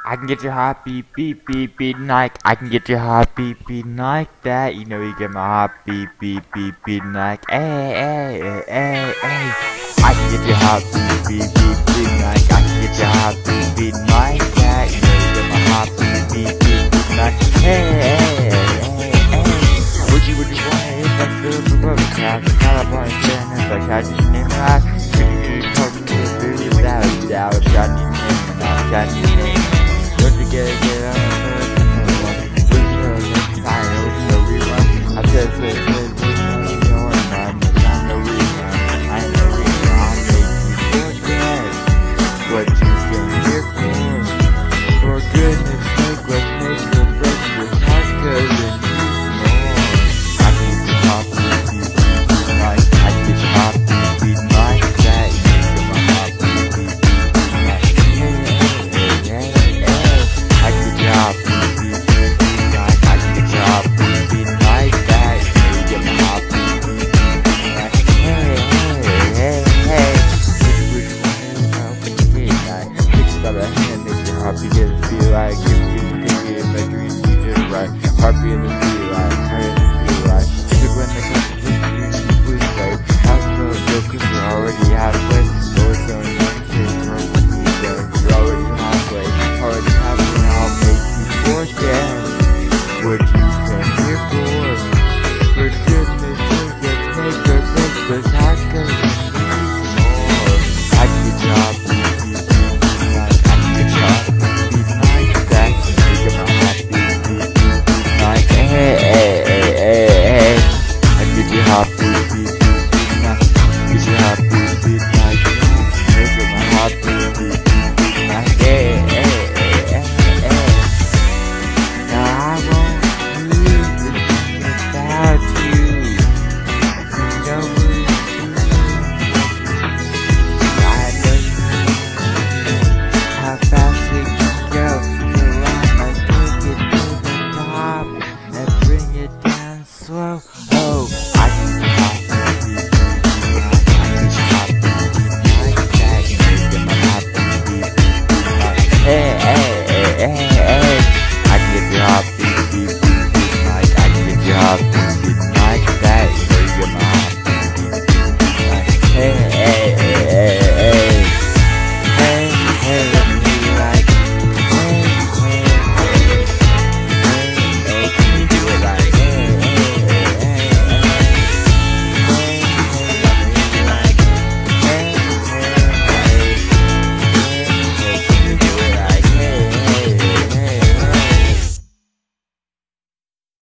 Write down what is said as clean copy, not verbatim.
I can get your heart beat, beat, beat, beating like I can get your heart beat, beating like that. You know you get my heart beat, beat, beat, beating like hey, hey, hey, hey. I can get your heart beat, beat, beat, beating like I can get your heart beat, beating like that. You know you get my heart beat, beat, beat, beating like hey, hey, hey, hey. Would you want it if I feel the road? California, fairness, like how do you name it? I talk to me without a doubt. Got your name and I've got your name. Don't forget to get on the I said, no rerun. I know rerun. I'll make you forget what you've been here for. For goodness sake, let's make or break this heart, 'cause it needs more. I keep the heart beating like I keep the heart beating like that. You get my heart beating like hey. I keep your heart beating like I keep your heart beating like that. You get my heart beating like hey. Which one is helping like pick up the hand, make your heart begin to feel like if you think it, my dreams you just right. Heart beating.